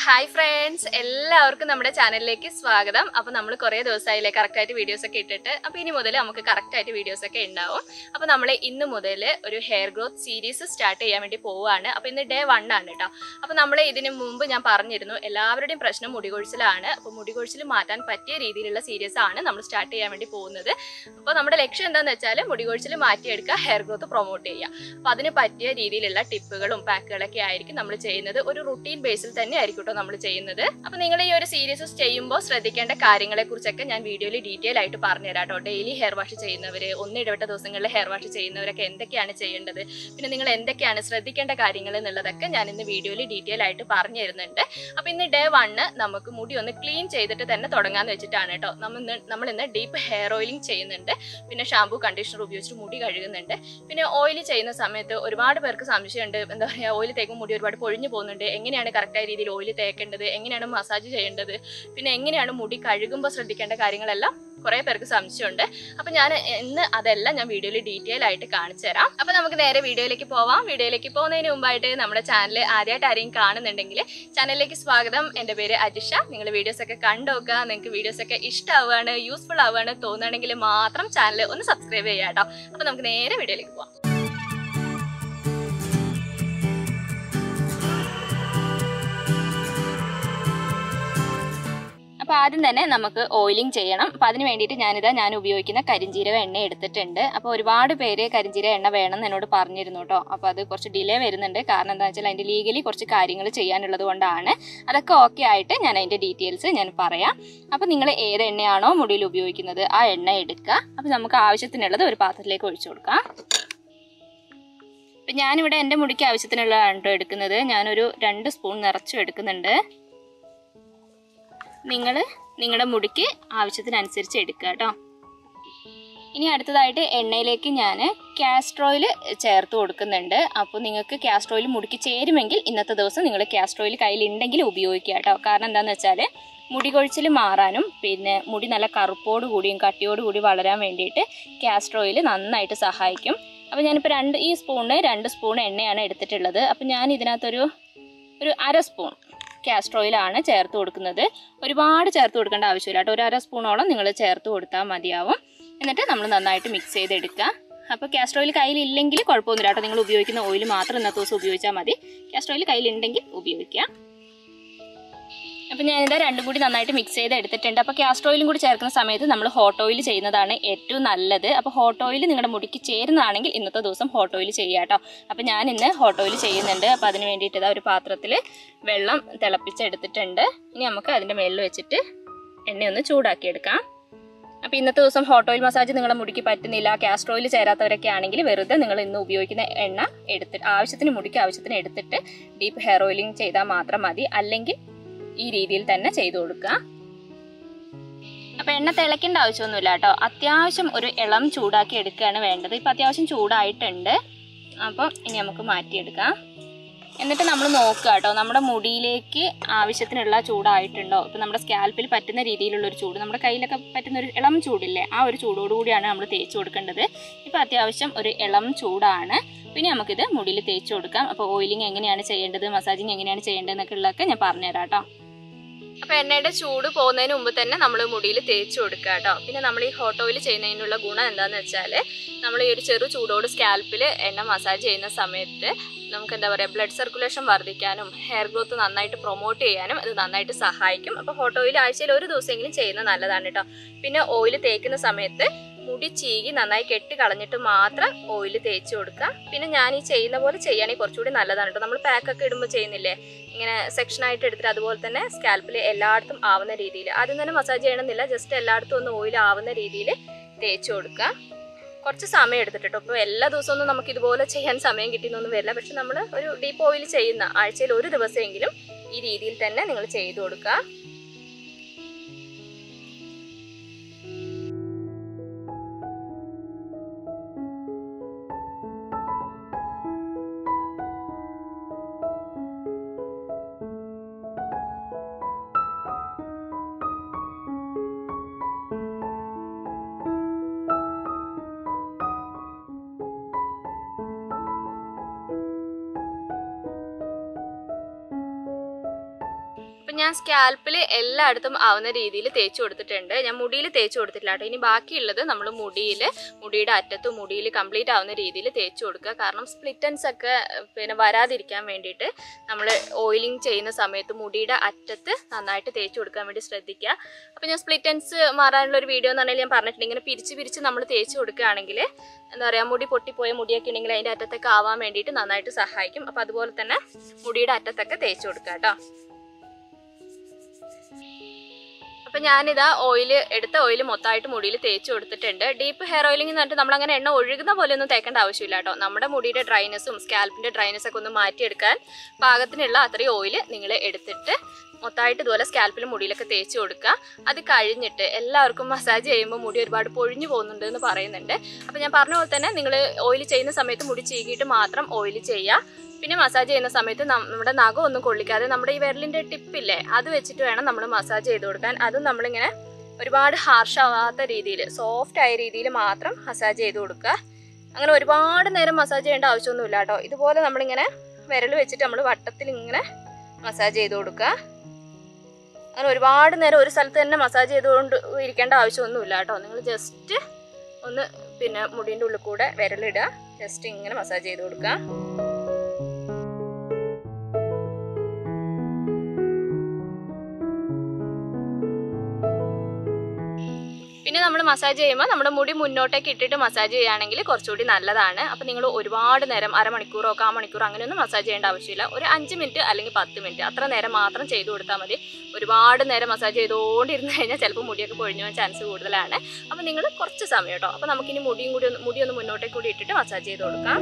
Hi friends, എല്ലാവർക്കും നമ്മുടെ ചാനലിലേക്ക് സ്വാഗതം. അപ്പോൾ നമ്മൾ കുറേ ദിവസമായില്ലേ കറക്റ്റ് ആയിട്ട് വീഡിയോസ് ഒക്കെ ഇട്ടിട്ട്. അപ്പോൾ ഇനി മുതൽ നമുക്ക് കറക്റ്റ് ആയിട്ട് വീഡിയോസ് ഒക്കെ ഉണ്ടാവും. അപ്പോൾ നമ്മൾ ഇന്ന് മുതൽ ഒരു ഹെയർ ഗ്രോത്ത് സീരീസ് സ്റ്റാർട്ട് ചെയ്യാൻ വേണ്ടി പോവാണ്. അപ്പോൾ ഇന്ന് ഡേ 1 ആണ് ട്ടോ. അപ്പോൾ നമ്മൾ ഇതിനു മുമ്പ് ഞാൻ പറഞ്ഞിരുന്നു എല്ലാവരുടെയും പ്രശ്നം മുടികൊഴിച്ചിലാണ്. അപ്പോൾ മുടികൊഴിച്ചിൽ മാറ്റാൻ പറ്റിയ രീതിയിലുള്ള സീരീസ് ആണ് നമ്മൾ സ്റ്റാർട്ട് ചെയ്യാൻ വേണ്ടി പോകുന്നത്. അപ്പോൾ നമ്മുടെ ലക്ഷ്യം എന്താണെന്ന് വെച്ചാൽ മുടികൊഴിച്ചിൽ മാറ്റിയെടുക്കുക, ഹെയർ ഗ്രോത്ത് പ്രൊമോട്ട് ചെയ്യുക. അപ്പോൾ അതിന് പറ്റിയ രീതിയിലുള്ള ടിപ്പുകളും പാക്കുകളൊക്കെ ആയിരിക്കും നമ്മൾ ചെയ്യുന്നത്. ഒരു റുട്ടീൻ ബേസിൽ തന്നെ ആയിരിക്കും നമ്മൾ ചെയ്യുന്നത്. അപ്പോൾ നിങ്ങൾ ഈ ഒരു സീരീസ് ചെയ്യുമ്പോൾ ശ്രദ്ധിക്കേണ്ട കാര്യങ്ങളെ കുറിച്ചൊക്കെ ഞാൻ വീഡിയോയിൽ ഡീറ്റെയിൽ ആയിട്ട് പറഞ്ഞുതരാം കേട്ടോ. ഡെയിലി ഹെയർ വാഷ് ചെയ്യുന്നവര്, ഇടവിട്ട ദിവസങ്ങളിൽ ഹെയർ വാഷ് ചെയ്യുന്നവരൊക്കെ എന്തൊക്കെയാണ് ചെയ്യേണ്ടത്, പിന്നെ നിങ്ങൾ എന്തൊക്കെയാണ് ശ്രദ്ധിക്കേണ്ട കാര്യങ്ങൾ എന്നുള്ളതൊക്കെ ഞാൻ ഇന്ന് വീഡിയോയിൽ ഡീറ്റെയിൽ ആയിട്ട് പറഞ്ഞു തരുന്നുണ്ട്. അപ്പോൾ ഇന്ന് ഡേ 1 നമുക്ക് മുടി ഒന്ന് ക്ലീൻ ചെയ്തിട്ട് തന്നെ തുടങ്ങാന്ന് വെച്ചിട്ടാണ് കേട്ടോ. നമ്മൾ ഇന്ന് ഡീപ്പ് ഹെയർ ഓയിലിംഗ് ചെയ്യുന്നുണ്ട്, പിന്നെ ഷാമ്പൂ കണ്ടീഷണർ ഉപയോഗിച്ചിട്ട് മുടി കഴുകുന്നുണ്ട്. പിന്നെ ഓയിൽ ചെയ്യുന്ന സമയത്ത് ഒരുപാട് പേർക്ക് സംശയമുണ്ട്, എന്താ പറയുക, ഓയിൽ തേക്കുമ്പോൾ മുടി ഒരുപാട് പൊഴിഞ്ഞു പോകുന്നുണ്ട്, എങ്ങനെയാണ് കറക്റ്റായ രീതിയിൽ ഓയിൽ തേക്കേണ്ടത്, എങ്ങനെയാണ് മസാജ് ചെയ്യേണ്ടത്, പിന്നെ എങ്ങനെയാണ് മുടി കഴുകുമ്പോൾ ശ്രദ്ധിക്കേണ്ട കാര്യങ്ങളെല്ലാം കുറേ പേർക്ക് സംശയമുണ്ട്. അപ്പോൾ ഞാൻ ഇന്ന് അതെല്ലാം ഞാൻ വീഡിയോയിൽ ഡീറ്റെയിൽ ആയിട്ട് കാണിച്ചു തരാം. അപ്പോൾ നമുക്ക് നേരെ വീഡിയോയിലേക്ക് പോവാം. വീഡിയോയിലേക്ക് പോകുന്നതിന് മുമ്പായിട്ട് നമ്മുടെ ചാനൽ ആദ്യമായിട്ട് ആരെയും കാണുന്നുണ്ടെങ്കിൽ ചാനലിലേക്ക് സ്വാഗതം. എൻ്റെ പേര് അജിഷ. നിങ്ങൾ വീഡിയോസ് ഒക്കെ കണ്ടുനോക്കുക. നിങ്ങൾക്ക് വീഡിയോസ് ഒക്കെ ഇഷ്ടമാവുകയാണ്, യൂസ്ഫുൾ ആവുകയാണ് തോന്നുകയാണെങ്കിൽ മാത്രം ചാനൽ ഒന്ന് സബ്സ്ക്രൈബ് ചെയ്യാം കേട്ടോ. അപ്പോൾ നമുക്ക് നേരെ വീഡിയോയിലേക്ക് പോവാം. അപ്പോൾ ആദ്യം തന്നെ നമുക്ക് ഓയിലിംഗ് ചെയ്യണം. അപ്പോൾ അതിന് വേണ്ടിയിട്ട് ഞാൻ ഉപയോഗിക്കുന്ന കരിഞ്ജീരക എണ്ണ എടുത്തിട്ടുണ്ട്. അപ്പോൾ ഒരുപാട് പേര് കരിഞ്ജീരക എണ്ണ വേണമെന്ന് എന്നോട് പറഞ്ഞിരുന്നു കേട്ടോ. അപ്പോൾ അത് കുറച്ച് ഡിലേ വരുന്നുണ്ട്. കാരണം എന്താ വെച്ചാൽ അതിൻ്റെ ലീഗലി കുറച്ച് കാര്യങ്ങൾ ചെയ്യാനുള്ളത് കൊണ്ടാണ്. അതൊക്കെ ഓക്കെ ആയിട്ട് ഞാൻ അതിൻ്റെ ഡീറ്റെയിൽസ് ഞാൻ പറയാം. അപ്പോൾ നിങ്ങൾ ഏത് എണ്ണയാണോ മുടിയിൽ ഉപയോഗിക്കുന്നത് ആ എണ്ണ എടുക്കുക. അപ്പോൾ നമുക്ക് ആവശ്യത്തിനുള്ളത് ഒരു പാത്രത്തിലേക്ക് ഒഴിച്ചു കൊടുക്കാം. അപ്പം ഞാനിവിടെ എൻ്റെ മുടിക്ക് ആവശ്യത്തിനുള്ളതാണ് കേട്ടോ എടുക്കുന്നത്. ഞാനൊരു 2 സ്പൂൺ നിറച്ചും എടുക്കുന്നുണ്ട്. നിങ്ങളുടെ മുടിക്ക് ആവശ്യത്തിനനുസരിച്ച് എടുക്കുക കേട്ടോ. ഇനി അടുത്തതായിട്ട് എണ്ണയിലേക്ക് ഞാൻ കാസ്റ്റർ ഓയിൽ ചേർത്ത് കൊടുക്കുന്നുണ്ട്. അപ്പോൾ നിങ്ങൾക്ക് കാസ്റ്റർ ഓയിൽ മുടിക്ക് ചേരുമെങ്കിൽ ഇന്നത്തെ ദിവസം നിങ്ങൾ കാസ്റ്റർ ഓയിൽ കയ്യിലുണ്ടെങ്കിൽ ഉപയോഗിക്കുക കേട്ടോ. കാരണം എന്താണെന്ന് വെച്ചാൽ മുടി കൊഴിച്ചിൽ മാറാനും പിന്നെ മുടി നല്ല കറുപ്പോട് കൂടിയും കട്ടിയോട് കൂടി വളരാൻ വേണ്ടിയിട്ട് കാസ്റ്റർ ഓയിൽ നന്നായിട്ട് സഹായിക്കും. അപ്പോൾ ഞാനിപ്പോൾ 2 സ്പൂൺ എണ്ണയാണ് എടുത്തിട്ടുള്ളത്. അപ്പോൾ ഞാൻ ഇതിനകത്തൊരു 1/2 സ്പൂൺ കാസ്റ്റർ ഓയിലാണ് ചേർത്ത് കൊടുക്കുന്നത്. ഒരുപാട് ചേർത്ത് കൊടുക്കേണ്ട ആവശ്യമില്ല കേട്ടോ. ഒരു 1/2 സ്പൂണോളം നിങ്ങൾ ചേർത്ത് കൊടുത്താൽ മതിയാവും. എന്നിട്ട് നമ്മൾ നന്നായിട്ട് മിക്സ് ചെയ്തെടുക്കുക. അപ്പോൾ കാസ്റ്റർ ഓയിൽ കയ്യിലില്ലെങ്കിൽ കുഴപ്പമൊന്നുമില്ല കേട്ടോ. നിങ്ങൾ ഉപയോഗിക്കുന്ന ഓയിൽ മാത്രം ഇന്നത്തെ ദിവസം ഉപയോഗിച്ചാൽ മതി. കാസ്റ്റർ ഓയിൽ കയ്യിലുണ്ടെങ്കിൽ ഉപയോഗിക്കുക. അപ്പോൾ ഞാനിത് രണ്ടും കൂടി നന്നായിട്ട് മിക്സ് ചെയ്ത് എടുത്തിട്ടുണ്ട്. അപ്പോൾ കാസ്റ്റർ ഓയിലും കൂടി ചേർക്കുന്ന സമയത്ത് നമ്മൾ ഹോട്ട് ഓയിൽ ചെയ്യുന്നതാണ് ഏറ്റവും നല്ലത്. അപ്പോൾ ഹോട്ട് ഓയിൽ നിങ്ങളുടെ മുടിക്ക് ചേരുന്നതാണെങ്കിൽ ഇന്നത്തെ ദിവസം ഹോട്ട് ഓയിൽ ചെയ്യുക കേട്ടോ. അപ്പോൾ ഞാൻ ഇന്ന് ഹോട്ട് ഓയിൽ ചെയ്യുന്നുണ്ട്. അപ്പോൾ അതിന് വേണ്ടിയിട്ട് ഒരു പാത്രത്തിൽ വെള്ളം തിളപ്പിച്ചെടുത്തിട്ടുണ്ട്. ഇനി നമുക്ക് അതിൻ്റെ മേളിൽ വെച്ചിട്ട് എണ്ണയൊന്ന് ചൂടാക്കിയെടുക്കാം. അപ്പോൾ ഇന്നത്തെ ദിവസം ഹോട്ട് ഓയിൽ മസാജ് നിങ്ങളുടെ മുടിക്ക് പറ്റുന്നില്ല, കാസ്റ്റർ ഓയിൽ ചേരാത്തവരൊക്കെ ആണെങ്കിൽ വെറുതെ നിങ്ങൾ ഇന്ന് ഉപയോഗിക്കുന്ന എണ്ണ എടുത്തിട്ട് മുടിക്ക് ആവശ്യത്തിന് എടുത്തിട്ട് ഡീപ്പ് ഹെയർ ഓയിലിംഗ് ചെയ്താൽ മാത്രം മതി. അല്ലെങ്കിൽ ഈ രീതിയിൽ തന്നെ ചെയ്തു കൊടുക്കുക. അപ്പോൾ എണ്ണ തിളയ്ക്കേണ്ട ആവശ്യമൊന്നുമില്ല കേട്ടോ. അത്യാവശ്യം ഒരു ഇളം ചൂടാക്കി എടുക്കുകയാണ് വേണ്ടത്. ഇപ്പോൾ അത്യാവശ്യം ചൂടായിട്ടുണ്ട്. അപ്പം ഇനി നമുക്ക് മാറ്റിയെടുക്കാം. എന്നിട്ട് നമ്മൾ നോക്കുക കേട്ടോ, നമ്മുടെ മുടിയിലേക്ക് ആവശ്യത്തിനുള്ള ചൂടായിട്ടുണ്ടോ. ഇപ്പോൾ നമ്മുടെ സ്കാൽപ്പിൽ പറ്റുന്ന രീതിയിലുള്ളൊരു ചൂട്, നമ്മുടെ കയ്യിലൊക്കെ പറ്റുന്ന ഒരു ഇളം ചൂടില്ലേ, ആ ഒരു ചൂടോടുകൂടിയാണ് നമ്മൾ തേച്ച് കൊടുക്കേണ്ടത്. ഇപ്പോൾ അത്യാവശ്യം ഒരു ഇളം ചൂടാണ്. പിന്നെ നമുക്കിത് മുടിയിൽ തേച്ച് കൊടുക്കാം. അപ്പോൾ ഓയിലിംഗ് എങ്ങനെയാണ് ചെയ്യേണ്ടത്, മസാജിങ് എങ്ങനെയാണ് ചെയ്യേണ്ടതെന്നൊക്കെ ഉള്ളതൊക്കെ ഞാൻ പറഞ്ഞുതരാം കേട്ടോ. അപ്പോൾ എണ്ണയുടെ ചൂട് പോകുന്നതിന് മുമ്പ് തന്നെ നമ്മൾ മുടിയിൽ തേച്ച് കൊടുക്കുക കേട്ടോ. പിന്നെ നമ്മൾ ഈ ഹോട്ട് ഓയിൽ ചെയ്യുന്നതിനുള്ള ഗുണം എന്താണെന്ന് വെച്ചാൽ നമ്മൾ ഈ ഒരു ചെറു ചൂടോട് സ്കാൽപ്പിൽ എണ്ണ മസാജ് ചെയ്യുന്ന സമയത്ത് നമുക്ക് എന്താ പറയുക, ബ്ലഡ് സർക്കുലേഷൻ വർദ്ധിക്കാനും ഹെയർ ഗ്രോത്ത് നന്നായിട്ട് പ്രൊമോട്ട് ചെയ്യാനും അത് നന്നായിട്ട് സഹായിക്കും. അപ്പോൾ ഹോട്ട് ഓയിൽ ആഴ്ചയിൽ ഒരു ദിവസമെങ്കിലും ചെയ്യുന്നത് നല്ലതാണ് കേട്ടോ. പിന്നെ ഓയിൽ തേക്കുന്ന സമയത്ത് മുടി ചീകി നന്നായി കെട്ടി കളഞ്ഞിട്ട് മാത്രം ഓയിൽ തേച്ച് കൊടുക്കുക. പിന്നെ ഞാൻ ഈ ചെയ്യുന്ന പോലെ ചെയ്യുകയാണെങ്കിൽ കുറച്ചുകൂടി നല്ലതാണ് കേട്ടോ. നമ്മൾ പാക്കൊക്കെ ഇടുമ്പോൾ ചെയ്യുന്നില്ലേ, ഇങ്ങനെ സെക്ഷനായിട്ട് എടുത്തിട്ട് അതുപോലെ തന്നെ സ്കാൽപ്പിൽ എല്ലായിടത്തും ആവുന്ന രീതിയിൽ ആദ്യം തന്നെ മസാജ് ചെയ്യണമെന്നില്ല, ജസ്റ്റ് എല്ലായിടത്തും ഒന്ന് ഓയിൽ ആവുന്ന രീതിയിൽ തേച്ച് കൊടുക്കുക. കുറച്ച് സമയം എടുത്തിട്ടോ. ഇപ്പോൾ എല്ലാ ദിവസവും ഒന്നും നമുക്ക് ഇതുപോലെ ചെയ്യാൻ സമയം കിട്ടിയെന്നൊന്നും വരില്ല. പക്ഷെ നമ്മൾ ഒരു ഡീപ്പ് ഓയിൽ ചെയ്യുന്ന ആഴ്ചയിൽ ഒരു ദിവസമെങ്കിലും ഈ രീതിയിൽ തന്നെ നിങ്ങൾ ചെയ്തു കൊടുക്കുക. അപ്പം ഞാൻ സ്കാൽപ്പിൽ എല്ലായിടത്തും ആവുന്ന രീതിയിൽ തേച്ച് കൊടുത്തിട്ടുണ്ട്. ഞാൻ മുടിയിൽ തേച്ച് കൊടുത്തിട്ടില്ല കേട്ടോ. ഇനി ബാക്കിയുള്ളത് നമ്മൾ മുടിയുടെ അറ്റത്തും മുടിയിൽ കംപ്ലീറ്റ് ആവുന്ന രീതിയിൽ തേച്ച് കൊടുക്കുക. കാരണം സ്പ്ലിറ്റൻസ് ഒക്കെ പിന്നെ വരാതിരിക്കാൻ വേണ്ടിയിട്ട് നമ്മൾ ഓയിലിംഗ് ചെയ്യുന്ന സമയത്ത് മുടിയുടെ അറ്റത്ത് നന്നായിട്ട് തേച്ച് കൊടുക്കാൻ വേണ്ടി ശ്രദ്ധിക്കുക. അപ്പോൾ ഞാൻ സ്പ്ലിറ്റൻസ് മാറാനുള്ള ഒരു വീഡിയോ എന്ന് പറഞ്ഞാൽ ഞാൻ പറഞ്ഞിട്ടുണ്ട്, ഇങ്ങനെ പിരിച്ച് നമ്മൾ തേച്ച് കൊടുക്കുകയാണെങ്കിൽ എന്താ പറയുക, മുടി പൊട്ടിപ്പോയ മുടിയൊക്കെ ഉണ്ടെങ്കിൽ അതിൻ്റെ അറ്റത്തൊക്കെ ആവാൻ വേണ്ടിയിട്ട് നന്നായിട്ട് സഹായിക്കും. അപ്പോൾ അതുപോലെ തന്നെ മുടിയുടെ അറ്റത്തൊക്കെ തേച്ച് കൊടുക്കുക കേട്ടോ. അപ്പം ഞാനിതാ എടുത്ത ഓയിൽ മൊത്തമായിട്ട് മുടിയിൽ തേച്ച് കൊടുത്തിട്ടുണ്ട്. ഡീപ്പ് ഹെയർ ഓയിലിംഗ് എന്ന് പറഞ്ഞിട്ട് നമ്മളങ്ങനെ എണ്ണ ഒഴുകുന്ന പോലെ ഒന്നും തേക്കേണ്ട ആവശ്യമില്ല കേട്ടോ. നമ്മുടെ മുടിയുടെ ഡ്രൈനെസ്സും സ്കാൽപ്പിൻ്റെ ഡ്രൈനെസ്സൊക്കെ ഒന്ന് മാറ്റിയെടുക്കാൻ പാകത്തിനുള്ള അത്രയും ഓയിൽ നിങ്ങൾ എടുത്തിട്ട് മൊത്തമായിട്ട് ഇതുപോലെ സ്കാൽപ്പിലും മുടിയിലൊക്കെ തേച്ച് കൊടുക്കുക. അത് കഴിഞ്ഞിട്ട് എല്ലാവർക്കും മസാജ് ചെയ്യുമ്പോൾ മുടി ഒരുപാട് പൊഴിഞ്ഞു പോകുന്നുണ്ട് എന്ന് പറയുന്നുണ്ട്. അപ്പം ഞാൻ പറഞ്ഞ പോലെ തന്നെ നിങ്ങൾ ഓയിൽ ചെയ്യുന്ന സമയത്ത് മുടി ചീകിയിട്ട് മാത്രം ഓയിൽ ചെയ്യുക. പിന്നെ മസാജ് ചെയ്യുന്ന സമയത്ത് നമ്മുടെ നഖം ഒന്നും കൊള്ളിക്കാതെ നമ്മുടെ ഈ വിരലിൻ്റെ ടിപ്പില്ലേ അത് വെച്ചിട്ട് വേണം നമ്മൾ മസാജ് ചെയ്ത് കൊടുക്കാൻ. അതും നമ്മളിങ്ങനെ ഒരുപാട് ഹാർഷ് ആവാത്ത രീതിയിൽ, സോഫ്റ്റ് ആയ രീതിയിൽ മാത്രം മസാജ് ചെയ്ത് കൊടുക്കുക. അങ്ങനെ ഒരുപാട് നേരം മസാജ് ചെയ്യേണ്ട ആവശ്യമൊന്നുമില്ല കേട്ടോ. ഇതുപോലെ നമ്മളിങ്ങനെ വിരൽ വെച്ചിട്ട് നമ്മൾ വട്ടത്തിൽ ഇങ്ങനെ മസാജ് ചെയ്ത് കൊടുക്കുക. അങ്ങനെ ഒരുപാട് നേരം ഒരു സ്ഥലത്ത് തന്നെ മസാജ് ചെയ്തുകൊണ്ട് ഇരിക്കേണ്ട ആവശ്യമൊന്നുമില്ല കേട്ടോ. നിങ്ങൾ ജസ്റ്റ് ഒന്ന് പിന്നെ മുടിൻ്റെ ഉള്ളിൽ കൂടെ വിരലിടുക, ജസ്റ്റ് ഇങ്ങനെ മസാജ് ചെയ്ത് കൊടുക്കുക. പിന്നെ നമ്മൾ മസാജ് ചെയ്യുമ്പോൾ നമ്മുടെ മുടി മുന്നോട്ടേക്ക് ഇട്ടിട്ട് മസാജ് ചെയ്യുകയാണെങ്കിൽ കുറച്ചുകൂടി നല്ലതാണ്. അപ്പോൾ നിങ്ങൾ ഒരുപാട് നേരം അരമണിക്കൂറോ മണിക്കൂറോ അങ്ങനെയൊന്നും മസാജ് ചെയ്യേണ്ട ആവശ്യമില്ല. ഒരു 5 മിനിറ്റ് അല്ലെങ്കിൽ 10 മിനിറ്റ് അത്ര നേരം മാത്രം ചെയ്ത് കൊടുത്താൽ മതി. ഒരുപാട് നേരം മസാജ് ചെയ്തുകൊണ്ടിരുന്ന് കഴിഞ്ഞാൽ ചിലപ്പോൾ മുടിയൊക്കെ പൊഴിഞ്ഞു പോകാൻ ചാൻസ് കൂടുതലാണ്. അപ്പോൾ നിങ്ങൾ കുറച്ച് സമയം കേട്ടോ. അപ്പോൾ നമുക്കിനി മുടി ഒന്ന് മുന്നോട്ടേക്ക് കൂടി ഇട്ടിട്ട് മസാജ് ചെയ്ത് കൊടുക്കാം.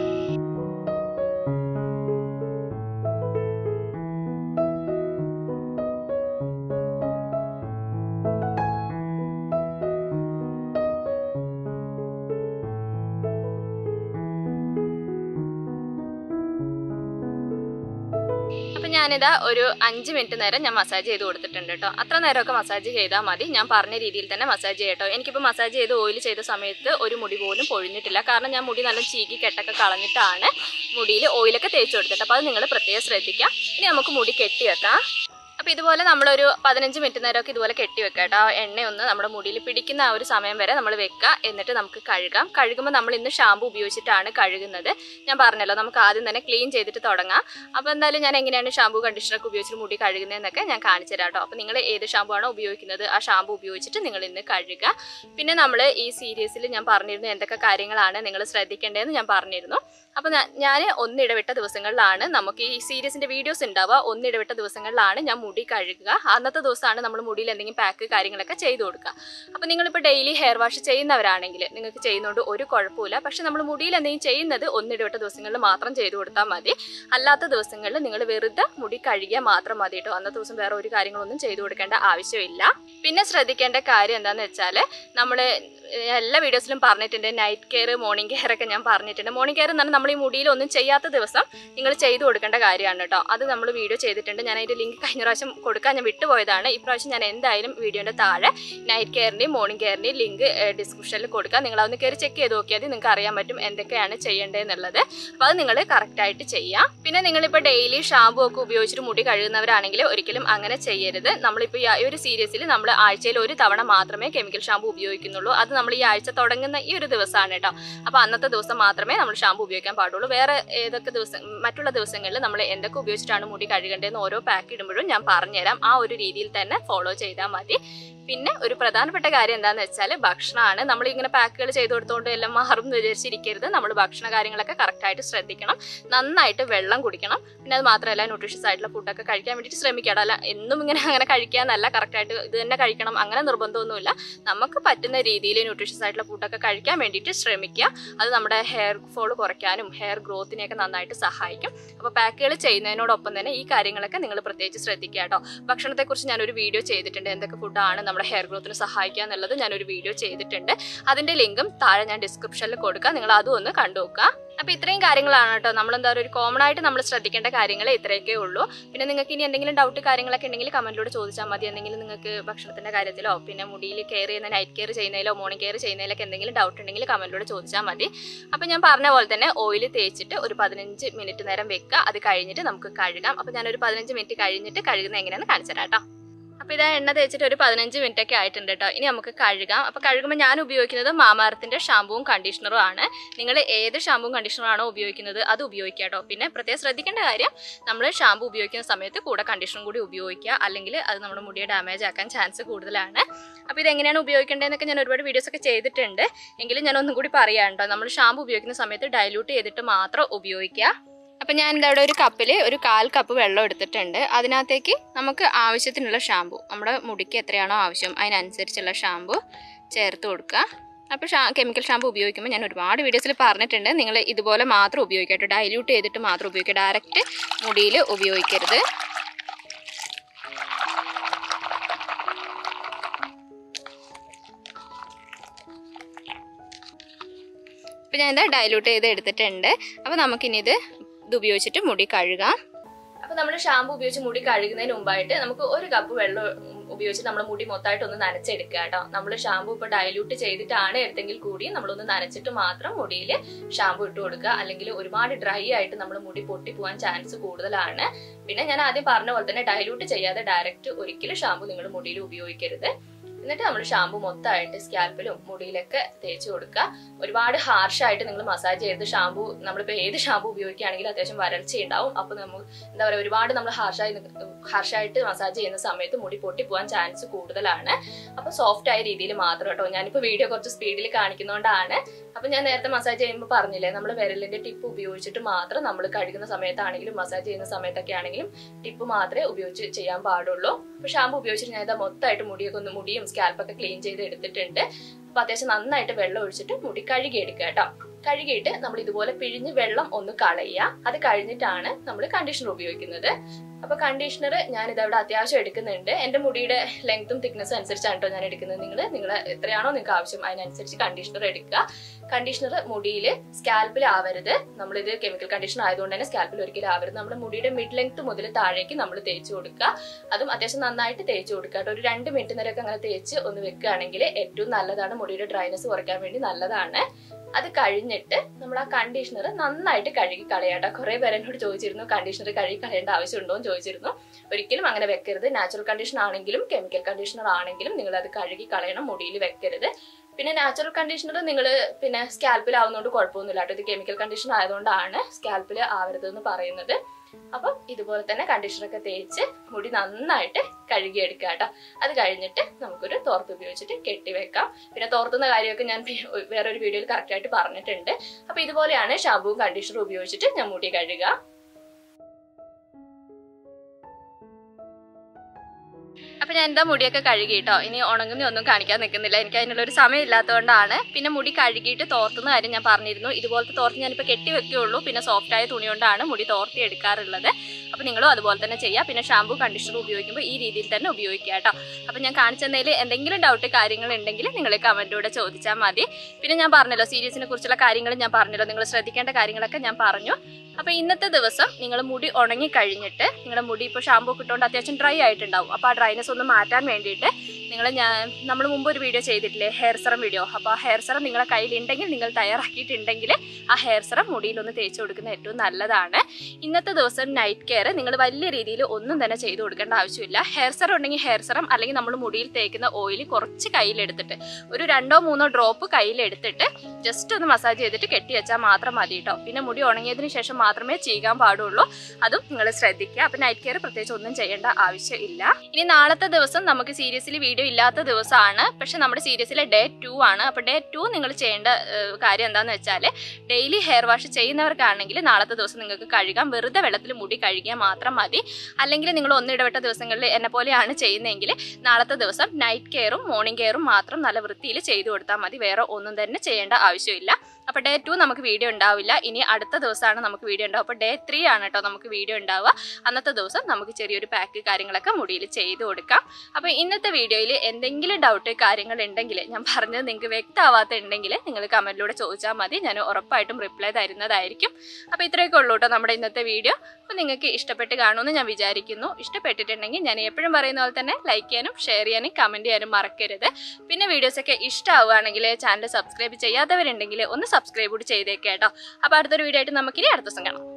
അപ്പം ഞാനിതാ ഒരു 5 മിനിറ്റ് നേരം ഞാൻ മസാജ് ചെയ്ത് കൊടുത്തിട്ടുണ്ട് കേട്ടോ. അത്ര നേരമൊക്കെ മസാജ് ചെയ്താൽ മതി. ഞാൻ പറഞ്ഞ രീതിയിൽ തന്നെ മസാജ് ചെയ്യട്ടോ. എനിക്കിപ്പോൾ മസാജ് ചെയ്ത് ഓയിൽ ചെയ്ത സമയത്ത് ഒരു മുടി പോലും പൊഴിഞ്ഞിട്ടില്ല. കാരണം ഞാൻ മുടി നല്ല ചീകി കെട്ടൊക്കെ കളഞ്ഞിട്ടാണ് മുടിയിൽ ഓയിലൊക്കെ തേച്ച് കൊടുത്തിട്ട്. അപ്പോൾ അത് നിങ്ങൾ പ്രത്യേകം ശ്രദ്ധിക്കുക. ഇനി നമുക്ക് മുടി കെട്ടി വെക്കാം. അപ്പോൾ ഇതുപോലെ നമ്മളൊരു 15 മിനിറ്റ് നേരമൊക്കെ ഇതുപോലെ കെട്ടി വെക്കാം കേട്ടോ. എണ്ണയൊന്ന് നമ്മുടെ മുടിയിൽ പിടിക്കുന്ന ആ ഒരു സമയം വരെ നമ്മൾ വെക്കുക. എന്നിട്ട് നമുക്ക് കഴുകാം. കഴുകുമ്പോൾ നമ്മൾ ഇന്ന് ഷാമ്പു ഉപയോഗിച്ചിട്ടാണ് കഴുകുന്നത്. ഞാൻ പറഞ്ഞല്ലോ, നമുക്ക് ആദ്യം തന്നെ ക്ലീൻ ചെയ്തിട്ട് തുടങ്ങാം. അപ്പോൾ എന്തായാലും ഞാൻ എങ്ങനെയാണ് ഷാമ്പു കണ്ടീഷണറൊക്കെ ഉപയോഗിച്ചിട്ട് മുടി കഴുകുന്നതെന്നൊക്കെ ഞാൻ കാണിച്ചു തരാം കേട്ടോ. അപ്പോൾ നിങ്ങൾ ഏത് ഷാമ്പു ആണോ ഉപയോഗിക്കുന്നത് ആ ഷാമ്പു ഉപയോഗിച്ചിട്ട് നിങ്ങൾ ഇന്ന് കഴുകുക. പിന്നെ നമ്മൾ ഈ സീരീസിൽ ഞാൻ പറഞ്ഞിരുന്നു എന്തൊക്കെ കാര്യങ്ങളാണ് നിങ്ങൾ ശ്രദ്ധിക്കേണ്ടതെന്ന് ഞാൻ പറഞ്ഞിരുന്നു. അപ്പോൾ ഞാൻ ഒന്നിടവിട്ട ദിവസങ്ങളിലാണ് നമുക്ക് ഈ സീരീസിൻ്റെ വീഡിയോസ് ഉണ്ടാവുക. ഒന്നിടവിട്ട ദിവസങ്ങളിലാണ് ഞാൻ മുടി കഴുകുക. അന്നത്തെ ദിവസമാണ് നമ്മൾ മുടിയിൽ എന്തെങ്കിലും പാക്ക് കാര്യങ്ങളൊക്കെ ചെയ്ത് കൊടുക്കുക. അപ്പോൾ നിങ്ങളിപ്പോൾ ഡെയിലി ഹെയർ വാഷ് ചെയ്യുന്നവരാണെങ്കിൽ നിങ്ങൾക്ക് ചെയ്യുന്നതുകൊണ്ട് ഒരു കുഴപ്പമില്ല. പക്ഷെ നമ്മൾ മുടിയിൽ എന്തെങ്കിലും ചെയ്യുന്നത് ഒന്നിടവിട്ട ദിവസങ്ങളിൽ മാത്രം ചെയ്ത് കൊടുത്താൽ മതി. അല്ലാത്ത ദിവസങ്ങളിൽ നിങ്ങൾ വെറുതെ മുടി കഴുകിയാൽ മാത്രം മതി കേട്ടോ. അന്നത്തെ ദിവസം വേറെ ഒരു കാര്യങ്ങളൊന്നും ചെയ്ത് കൊടുക്കേണ്ട ആവശ്യമില്ല. പിന്നെ ശ്രദ്ധിക്കേണ്ട കാര്യം എന്താണെന്ന് വെച്ചാൽ നമ്മൾ എല്ലാ വീഡിയോസിലും പറഞ്ഞിട്ടുണ്ട്, നൈറ്റ് കെയർ മോർണിംഗ് കെയർ ഒക്കെ ഞാൻ പറഞ്ഞിട്ടുണ്ട്. മോർണിംഗ് കെയർ എന്ന് പറഞ്ഞാൽ നമ്മൾ ഈ മുടിയിൽ ഒന്നും ചെയ്യാത്ത ദിവസം നിങ്ങൾ ചെയ്ത് കൊടുക്കേണ്ട കാര്യമാണ് കേട്ടോ. അത് നമ്മൾ വീഡിയോ ചെയ്തിട്ടുണ്ട്. ഞാൻ അതിൻ്റെ ലിങ്ക് കഴിഞ്ഞ പ്രാവശ്യം കൊടുക്കാൻ ഞാൻ വിട്ടുപോയതാണ്. ഇപ്രാവശ്യം ഞാൻ എന്തായാലും വീഡിയോൻ്റെ താഴെ നൈറ്റ് കെയറിൻ്റെയും മോർണിംഗ് കെയറിൻ്റെയും ലിങ്ക് ഡിസ്ക്രിപ്ഷനിൽ കൊടുക്കാം. നിങ്ങൾ അതൊന്ന് കയറി ചെക്ക് ചെയ്ത് നോക്കിയാൽ നിങ്ങൾക്ക് അറിയാൻ പറ്റും എന്തൊക്കെയാണ് ചെയ്യേണ്ടതെന്നുള്ളത്. അപ്പോൾ അത് നിങ്ങൾ കറക്റ്റായിട്ട് ചെയ്യാം. പിന്നെ നിങ്ങളിപ്പോൾ ഡെയിലി ഷാമ്പു ഒക്കെ ഉപയോഗിച്ചിട്ട് മുടി കഴുകുന്നവരാണെങ്കിൽ ഒരിക്കലും അങ്ങനെ ചെയ്യരുത്. നമ്മളിപ്പോൾ ഈ ഒരു സീരീസിൽ നമ്മൾ ആഴ്ചയിൽ ഒരു തവണ മാത്രമേ കെമിക്കൽ ഷാമ്പു ഉപയോഗിക്കുന്നുള്ളൂ. അത് നമ്മൾ ഈ ആഴ്ച തുടങ്ങുന്ന ഈ ഒരു ദിവസമാണ് കേട്ടോ. അപ്പോൾ അന്നത്തെ ദിവസം മാത്രമേ നമ്മൾ ഷാമ്പു ഉപയോഗിക്കാൻ പാടുള്ളൂ. വേറെ ഏതൊക്കെ മറ്റുള്ള ദിവസങ്ങളിൽ നമ്മൾ എന്തൊക്കെ ഉപയോഗിച്ചിട്ടാണ് മുടി കഴുകേണ്ടതെന്ന് ഓരോ പാക്ക് ഇടുമ്പോഴും ഞാൻ പറഞ്ഞുതരാം. ആ ഒരു രീതിയിൽ തന്നെ ഫോളോ ചെയ്താൽ മതി. പിന്നെ ഒരു പ്രധാനപ്പെട്ട കാര്യം എന്താണെന്ന് വെച്ചാൽ ഭക്ഷണമാണ്. നമ്മളിങ്ങനെ പാക്കുകൾ ചെയ്ത് കൊടുത്തുകൊണ്ട് എല്ലാം മാറും എന്ന് വിചാരിച്ചിരിക്കരുത്. നമ്മൾ ഭക്ഷണ കാര്യങ്ങളൊക്കെ കറക്റ്റായിട്ട് ശ്രദ്ധിക്കണം. നന്നായിട്ട് വെള്ളം കുടിക്കണം. പിന്നെ അത് മാത്രമല്ല ന്യൂട്രീഷ്യസ് ആയിട്ടുള്ള ഫുഡൊക്കെ കഴിക്കാൻ വേണ്ടിയിട്ട് ശ്രമിക്കണം. അല്ല എന്നും അങ്ങനെ കഴിക്കാന്നല്ല, കറക്റ്റായിട്ട് ഇത് തന്നെ കഴിക്കണം അങ്ങനെ നിർബന്ധമൊന്നുമില്ല. നമുക്ക് പറ്റുന്ന രീതിയിൽ ന്യൂട്രീഷ്യസ് ആയിട്ടുള്ള ഫുഡൊക്കെ കഴിക്കാൻ വേണ്ടിയിട്ട് ശ്രമിക്കുക. അത് നമ്മുടെ ഹെയർ ഫോൾ കുറയ്ക്കാനും ഹെയർ ഗ്രോത്തിനെയൊക്കെ നന്നായിട്ട് സഹായിക്കും. അപ്പോൾ പാക്കുകൾ ചെയ്യുന്നതിനോടൊപ്പം തന്നെ ഈ കാര്യങ്ങളൊക്കെ നിങ്ങൾ പ്രത്യേകിച്ച് ശ്രദ്ധിക്കുക കേട്ടോ. ഭക്ഷണത്തെക്കുറിച്ച് ഞാനൊരു വീഡിയോ ചെയ്തിട്ടുണ്ട്. എന്തൊക്കെ ഫുഡാണ് നമ്മൾ നമ്മുടെ ഹെയർ ഗ്രോത്തിന് സഹായിക്കുക എന്നുള്ളത് ഞാനൊരു വീഡിയോ ചെയ്തിട്ടുണ്ട്. അതിൻ്റെ ലിങ്കും താഴെ ഞാൻ ഡിസ്ക്രിപ്ഷനിൽ കൊടുക്കാം, നിങ്ങൾ അതും ഒന്ന് കണ്ടു നോക്കുക. അപ്പോൾ ഇത്രയും കാര്യങ്ങളാണ് കേട്ടോ നമ്മളെന്താ പറയുക ഒരു കോമൺ ആയിട്ട് നമ്മൾ ശ്രദ്ധിക്കേണ്ട കാര്യങ്ങൾ ഇത്രയൊക്കെ ഉള്ളൂ. പിന്നെ നിങ്ങൾക്ക് ഇനി എന്തെങ്കിലും ഡൗട്ട് കാര്യങ്ങളൊക്കെ ഉണ്ടെങ്കിൽ കമൻറ്റിലൂടെ ചോദിച്ചാൽ മതി. എന്തെങ്കിലും നിങ്ങൾക്ക് ഭക്ഷണത്തിൻ്റെ കാര്യത്തിലോ പിന്നെ മുടിയിൽ കെയർ ചെയ്യുന്ന നൈറ്റ് കെയർ ചെയ്യുന്നതിലോ മോർണിംഗ് കെയർ ചെയ്യുന്നതിലൊക്കെ എന്തെങ്കിലും ഡൗട്ട് ഉണ്ടെങ്കിൽ കമൻറ്റിലൂടെ ചോദിച്ചാൽ മതി. അപ്പോൾ ഞാൻ പറഞ്ഞ പോലെ തന്നെ ഓയിൽ തേച്ചിട്ട് ഒരു 15 മിനിറ്റ് നേരം വെക്കുക. അത് കഴിഞ്ഞിട്ട് നമുക്ക് കഴുകാം. അപ്പോൾ ഞാനൊരു 15 മിനിറ്റ് കഴിഞ്ഞിട്ട് കഴുകുന്നത് എങ്ങനെയാണെന്ന് കാണിച്ചു തരാം കേട്ടോ. അപ്പോൾ ഇതാ എണ്ണ തേച്ചിട്ട് ഒരു 15 മിനിറ്റ് ഒക്കെ ആയിട്ടുണ്ട് കേട്ടോ. ഇനി നമുക്ക് കഴുകാം. അപ്പോൾ കഴുകുമ്പോൾ ഞാൻ ഉപയോഗിക്കുന്നത് മാമാർത്തിൻ്റെ ഷാമ്പൂവും കണ്ടീഷണറും ആണ്. നിങ്ങൾ ഏത് ഷാമ്പൂവും കണ്ടീഷണറും ആണോ ഉപയോഗിക്കുന്നത് അത് ഉപയോഗിക്കുക കേട്ടോ. പിന്നെ പ്രത്യേകം ശ്രദ്ധിക്കേണ്ട കാര്യം നമ്മൾ ഷാമ്പൂ ഉപയോഗിക്കുന്ന സമയത്ത് കൂടെ കണ്ടീഷണറും കൂടി ഉപയോഗിക്കുക, അല്ലെങ്കിൽ അത് നമ്മുടെ മുടിയെ ഡാമേജ് ആക്കാൻ ചാൻസ് കൂടുതലാണ്. അപ്പോൾ ഇതെങ്ങനെയാണ് ഉപയോഗിക്കേണ്ടതെന്നൊക്കെ ഞാൻ ഒരുപാട് വീഡിയോസ് ഒക്കെ ചെയ്തിട്ടുണ്ട്. എങ്കിലും ഞാൻ ഒന്നും കൂടി പറയാം കേട്ടോ. നമ്മൾ ഷാമ്പൂ ഉപയോഗിക്കുന്ന സമയത്ത് ഡൈല്യൂട്ട് ചെയ്തിട്ട് മാത്രം ഉപയോഗിക്കുക. അപ്പം ഞാൻ എന്താ ഇവിടെ ഒരു കപ്പിൽ ഒരു 1/4 കപ്പ് വെള്ളം എടുത്തിട്ടുണ്ട്. അതിനകത്തേക്ക് നമുക്ക് ആവശ്യത്തിനുള്ള ഷാമ്പു, നമ്മുടെ മുടിക്ക് എത്രയാണോ ആവശ്യം അതിനനുസരിച്ചുള്ള ഷാമ്പു ചേർത്ത് കൊടുക്കുക. അപ്പോൾ കെമിക്കൽ ഷാമ്പു ഉപയോഗിക്കുമ്പോൾ ഞാൻ ഒരുപാട് വീഡിയോസിൽ പറഞ്ഞിട്ടുണ്ട്, നിങ്ങൾ ഇതുപോലെ മാത്രം ഉപയോഗിക്കുക കേട്ടോ. ഡൈല്യൂട്ട് ചെയ്തിട്ട് മാത്രം ഉപയോഗിക്കുക, ഡയറക്റ്റ് മുടിയിൽ ഉപയോഗിക്കരുത്. അപ്പോൾ ഞാൻ എന്താ ഡൈല്യൂട്ട് ചെയ്ത് എടുത്തിട്ടുണ്ട്. അപ്പോൾ നമുക്കിനി ഇത് ഉപയോഗിച്ചിട്ട് മുടി കഴുകാം. അപ്പോൾ നമ്മൾ ഷാമ്പു ഉപയോഗിച്ച് മുടി കഴുകുന്നതിന് മുമ്പായിട്ട് നമുക്ക് 1 കപ്പ് വെള്ളം ഉപയോഗിച്ച് നമ്മൾ മുടി മൊത്തമായിട്ട് ഒന്ന് നനച്ചെടുക്കുക കേട്ടോ. നമ്മൾ ഷാമ്പു ഇപ്പോൾ ഡൈല്യൂട്ട് ചെയ്തിട്ടാണ് എടുത്തെങ്കിൽ കൂടി നമ്മളൊന്ന് നനച്ചിട്ട് മാത്രം മുടിയിൽ ഷാമ്പു ഇട്ട് കൊടുക്കുക. അല്ലെങ്കിൽ ഒരുപാട് ഡ്രൈ ആയിട്ട് നമ്മൾ മുടി പൊട്ടി പോകാൻ ചാൻസ് കൂടുതലാണ്. പിന്നെ ഞാൻ ആദ്യം പറഞ്ഞ പോലെ തന്നെ ഡൈല്യൂട്ട് ചെയ്യാതെ ഡയറക്റ്റ് ഒരിക്കലും ഷാമ്പു നിങ്ങൾ മുടിയിൽ ഉപയോഗിക്കരുത്. എന്നിട്ട് നമ്മൾ ഷാമ്പു മൊത്തമായിട്ട് സ്കാൽപ്പിലും മുടിയിലൊക്കെ തേച്ച് കൊടുക്കുക. ഒരുപാട് ഹാർഷായിട്ട് നിങ്ങൾ മസാജ് ചെയ്ത് ഷാമ്പു നമ്മളിപ്പോൾ ഏത് ഷാമ്പു ഉപയോഗിക്കുകയാണെങ്കിലും അത്യാവശ്യം വരൾച്ച ഉണ്ടാവും. അപ്പോൾ നമ്മൾ എന്താ പറയുക ഒരുപാട് നമ്മൾ ഹാർഷായിട്ട് മസാജ് ചെയ്യുന്ന സമയത്ത് മുടി പൊട്ടി പോകാൻ ചാൻസ് കൂടുതലാണ്. അപ്പോൾ സോഫ്റ്റ് ആയ രീതിയിൽ മാത്രം കേട്ടോ. ഞാനിപ്പോൾ വീഡിയോ കുറച്ച് സ്പീഡിൽ കാണിക്കുന്നതുകൊണ്ടാണ്. അപ്പം ഞാൻ നേരത്തെ മസാജ് ചെയ്യുമ്പോൾ പറഞ്ഞില്ലേ, നമ്മൾ വിരലിൻ്റെ ടിപ്പ് ഉപയോഗിച്ചിട്ട് മാത്രം നമ്മൾ കഴുകുന്ന സമയത്താണെങ്കിലും മസാജ് ചെയ്യുന്ന സമയത്തൊക്കെ ആണെങ്കിലും ടിപ്പ് മാത്രമേ ഉപയോഗിച്ച് ചെയ്യാൻ പാടുള്ളൂ. അപ്പോൾ ഷാമ്പു ഉപയോഗിച്ചിട്ട് ഞാൻ ഇതാ മൊത്തമായിട്ട് മുടിയും സ്കാൽപ്പൊക്കെ ക്ലീൻ ചെയ്ത് എടുത്തിട്ടുണ്ട്. അപ്പോൾ അത്യാവശ്യം നന്നായിട്ട് വെള്ളം ഒഴിച്ചിട്ട് മുടി കഴുകിയെടുക്കുക കേട്ടോ. കഴുകിയിട്ട് നമ്മൾ ഇതുപോലെ പിഴിഞ്ഞ് വെള്ളം ഒന്ന് കളയുക. അത് കഴിഞ്ഞിട്ടാണ് നമ്മൾ കണ്ടീഷണർ ഉപയോഗിക്കുന്നത്. അപ്പോൾ കണ്ടീഷണർ ഞാനിതവിടെ അത്യാവശ്യം എടുക്കുന്നുണ്ട്. എൻ്റെ മുടിയുടെ ലെങ്ത്തും തിക്നെസ്സും അനുസരിച്ചാണ് കേട്ടോ ഞാൻ എടുക്കുന്നത്. നിങ്ങൾ എത്രയാണോ നിങ്ങൾക്ക് ആവശ്യം അതിനനുസരിച്ച് കണ്ടീഷണർ എടുക്കുക. കണ്ടീഷണർ മുടിയിൽ സ്കാൽപ്പിൽ ആവരുത്. നമ്മളിത് കെമിക്കൽ കണ്ടീഷണർ ആയതുകൊണ്ട് തന്നെ സ്കാൽപ്പിൽ ഒരിക്കലും ആവരുത്. നമ്മുടെ മുടിയുടെ മിഡ് ലെങ്ത് മുതൽ താഴേക്ക് നമ്മൾ തേച്ച് കൊടുക്കുക. അതും അത്യാവശ്യം നന്നായിട്ട് തേച്ച് കൊടുക്കുക കേട്ടോ. ഒരു 2 മിനിറ്റ് നേരമൊക്കെ അങ്ങനെ തേച്ച് ഒന്ന് വെക്കുകയാണെങ്കിൽ ഏറ്റവും നല്ലതാണ്. മുടിയുടെ ഡ്രൈനെസ് കുറയ്ക്കാൻ വേണ്ടി നല്ലതാണ്. അത് കഴിഞ്ഞിട്ട് നമ്മൾ ആ കണ്ടീഷണർ നന്നായിട്ട് കഴുകി കളയാട്ടോ. കുറെ പേര് എന്നോട് ചോദിച്ചിരുന്നു കണ്ടീഷണർ കഴുകി കളയേണ്ട ആവശ്യമുണ്ടോ എന്ന് ചോദിച്ചിരുന്നു. ഒരിക്കലും അങ്ങനെ വെക്കരുത്. നാച്ചുറൽ കണ്ടീഷണർ ആണെങ്കിലും കെമിക്കൽ കണ്ടീഷണർ ആണെങ്കിലും നിങ്ങൾ അത് കഴുകി കളയണം, മുടിയിൽ വെക്കരുത്. പിന്നെ നാച്ചുറൽ കണ്ടീഷണർ നിങ്ങൾ പിന്നെ സ്കാൽപ്പിൽ ആവുന്നതുകൊണ്ട് കുഴപ്പമൊന്നുമില്ല കേട്ടോ. ഇത് കെമിക്കൽ കണ്ടീഷണർ ആയതുകൊണ്ടാണ് സ്കാൽപ്പിൽ ആവരുതെന്ന് പറയുന്നത്. അപ്പം ഇതുപോലെ തന്നെ കണ്ടീഷണറൊക്കെ തേച്ച് മുടി നന്നായിട്ട് കഴുകിയെടുക്കുക കേട്ടോ. അത് കഴിഞ്ഞിട്ട് നമുക്കൊരു തോർത്ത് ഉപയോഗിച്ചിട്ട് കെട്ടിവെക്കാം. പിന്നെ തോർത്തുന്ന കാര്യമൊക്കെ ഞാൻ വേറൊരു വീഡിയോയിൽ കറക്റ്റായിട്ട് പറഞ്ഞിട്ടുണ്ട്. അപ്പോൾ ഇതുപോലെയാണ് ഷാമ്പൂവും കണ്ടീഷണറും ഉപയോഗിച്ചിട്ട് ഞാൻ മുടി കഴുകുക. അപ്പോൾ ഞാൻ എന്താ മുടിയൊക്കെ കഴുകി കേട്ടോ. ഇനി ഉണങ്ങുന്നൊന്നും കാണിക്കാൻ നിൽക്കുന്നില്ല, എനിക്ക് അതിനുള്ളൊരു സമയം ഇല്ലാത്തതുകൊണ്ടാണ്. പിന്നെ മുടി കഴുകിയിട്ട് തോർത്തുന്ന കാര്യം ഞാൻ പറഞ്ഞിരുന്നു. ഇതുപോലത്തെ തോർത്ത് ഞാനിപ്പോൾ കെട്ടി വെക്കുകയുള്ളൂ. പിന്നെ സോഫ്റ്റായ തുണി കൊണ്ടാണ് മുടി തോർത്തി എടുക്കാറുള്ളത്. അപ്പോൾ നിങ്ങളും അതുപോലെ തന്നെ ചെയ്യുക. പിന്നെ ഷാമ്പൂ കണ്ടീഷണർ ഉപയോഗിക്കുമ്പോൾ ഈ രീതിയിൽ തന്നെ ഉപയോഗിക്കുക കേട്ടോ. അപ്പോൾ ഞാൻ കാണിച്ചതിൽ എന്തെങ്കിലും ഡൗട്ട് കാര്യങ്ങളുണ്ടെങ്കിൽ നിങ്ങൾ കമൻറ്റിലൂടെ ചോദിച്ചാൽ മതി. പിന്നെ ഞാൻ പറഞ്ഞല്ലോ സീരീസിനെ കുറിച്ചുള്ള കാര്യങ്ങൾ ഞാൻ പറഞ്ഞല്ലോ, നിങ്ങൾ ശ്രദ്ധിക്കേണ്ട കാര്യങ്ങളൊക്കെ ഞാൻ പറഞ്ഞു. അപ്പോൾ ഇന്നത്തെ ദിവസം നിങ്ങൾ മുടി ഉണങ്ങി കഴിഞ്ഞിട്ട് നിങ്ങളുടെ മുടി ഇപ്പോൾ ഷാമ്പൂ ഒക്കെ ഇട്ടുകൊണ്ട് അത്യാവശ്യം ഡ്രൈ ആയിട്ടുണ്ടാവും. അപ്പോൾ ആ ഡ്രൈനെസ് ഒന്ന് മാറ്റാൻ വേണ്ടിയിട്ട് നമ്മൾ മുമ്പ് ഒരു വീഡിയോ ചെയ്തിട്ടില്ലേ, ഹെയർ സെറം വീഡിയോ. അപ്പോൾ ആ ഹെയർ സെറം നിങ്ങളുടെ കയ്യിലുണ്ടെങ്കിൽ, നിങ്ങൾ തയ്യാറാക്കിയിട്ടുണ്ടെങ്കിൽ ആ ഹെയർ സെറം മുടിയിലൊന്ന് തേച്ച് കൊടുക്കുന്നത് ഏറ്റവും നല്ലതാണ്. ഇന്നത്തെ ദിവസം നൈറ്റ് കെയർ നിങ്ങൾ വലിയ രീതിയിൽ ഒന്നും തന്നെ ചെയ്ത് കൊടുക്കേണ്ട ആവശ്യമില്ല. ഹെയർ സെറം ഉണ്ടെങ്കിൽ ഹെയർ സെറം, അല്ലെങ്കിൽ നമ്മൾ മുടിയിൽ തേക്കുന്ന ഓയിൽ കുറച്ച് കയ്യിലെടുത്തിട്ട് ഒരു 2-3 ഡ്രോപ്പ് കയ്യിലെടുത്തിട്ട് ജസ്റ്റ് ഒന്ന് മസാജ് ചെയ്തിട്ട് കെട്ടി വെച്ചാൽ മാത്രം മതി കേട്ടോ. പിന്നെ മുടി ഉണങ്ങിയതിന് ശേഷം മാത്രമേ ചെയ്യാൻ പാടുള്ളൂ. അതും നിങ്ങൾ ശ്രദ്ധിക്കുക. അപ്പോൾ നൈറ്റ് കെയർ പ്രത്യേകിച്ച് ഒന്നും ചെയ്യേണ്ട ആവശ്യമില്ല. ഇനി നാളത്തെ ദിവസം നമുക്ക് സീരിയസ്ലി വീഡിയോ ഇല്ലാത്ത ദിവസമാണ്. പക്ഷെ നമ്മുടെ സീരീസിലെ ഡേ 2 ആണ്. അപ്പോൾ ഡേ 2 നിങ്ങൾ ചെയ്യേണ്ട കാര്യം എന്താണെന്ന് വെച്ചാൽ, ഡെയിലി ഹെയർ വാഷ് ചെയ്യുന്നവർക്കാണെങ്കിൽ നാളത്തെ ദിവസം നിങ്ങൾക്ക് കഴുകാം. വെറുതെ വെള്ളത്തിൽ മുടി കഴുകിയാൽ മാത്രം മതി. അല്ലെങ്കിൽ നിങ്ങൾ ഒന്നിടവിട്ട ദിവസങ്ങളിൽ എന്നെ പോലെയാണ് ചെയ്യുന്നതെങ്കിൽ നാളത്തെ ദിവസം നൈറ്റ് കെയറും മോർണിംഗ് കെയറും മാത്രം നല്ല വൃത്തിയിൽ ചെയ്തു കൊടുത്താൽ മതി. വേറെ ഒന്നും തന്നെ ചെയ്യേണ്ട ആവശ്യമില്ല. അപ്പോൾ ഡേ 2 നമുക്ക് വീഡിയോ ഉണ്ടാവില്ല. ഇനി അടുത്ത ദിവസമാണ് നമുക്ക് വീഡിയോ ഉണ്ടാവുക. അപ്പോൾ ഡേ 3 ആണ് കേട്ടോ നമുക്ക് വീഡിയോ ഉണ്ടാവുക. അന്നത്തെ ദിവസം നമുക്ക് ചെറിയൊരു പാക്ക് കാര്യങ്ങളൊക്കെ മുടിയിൽ ചെയ്ത് കൊടുക്കാം. അപ്പോൾ ഇന്നത്തെ വീഡിയോയിൽ വീഡിയോയിൽ എന്തെങ്കിലും ഡൗട്ട് കാര്യങ്ങൾ ഉണ്ടെങ്കിൽ ഞാൻ പറഞ്ഞത് നിങ്ങൾക്ക് വ്യക്തമാവാത്ത ഉണ്ടെങ്കിൽ നിങ്ങൾ കമൻറ്റിലൂടെ ചോദിച്ചാൽ മതി. ഞാൻ ഉറപ്പായിട്ടും റിപ്ലൈ തരുന്നതായിരിക്കും. അപ്പോൾ ഇത്രയൊക്കെ ഉള്ളൂ കേട്ടോ നമ്മുടെ ഇന്നത്തെ വീഡിയോ. അപ്പോൾ നിങ്ങൾക്ക് ഇഷ്ടപ്പെട്ട് കാണുമെന്ന് ഞാൻ വിചാരിക്കുന്നു. ഇഷ്ടപ്പെട്ടിട്ടുണ്ടെങ്കിൽ ഞാൻ എപ്പോഴും പറയുന്ന പോലെ തന്നെ ലൈക്ക് ചെയ്യാനും ഷെയർ ചെയ്യാനും കമൻറ്റ് ചെയ്യാനും മറക്കരുത്. പിന്നെ വീഡിയോസൊക്കെ ഇഷ്ടമാവുകയാണെങ്കിൽ ചാനൽ സബ്സ്ക്രൈബ് ചെയ്യാത്തവരുണ്ടെങ്കിൽ ഒന്ന് സബ്സ്ക്രൈബ് കൂടി ചെയ്തേക്കാം കേട്ടോ. അപ്പോൾ അടുത്തൊരു വീഡിയോ ആയിട്ട് നമുക്കിനി അടുത്ത ദിവസം കാണാം.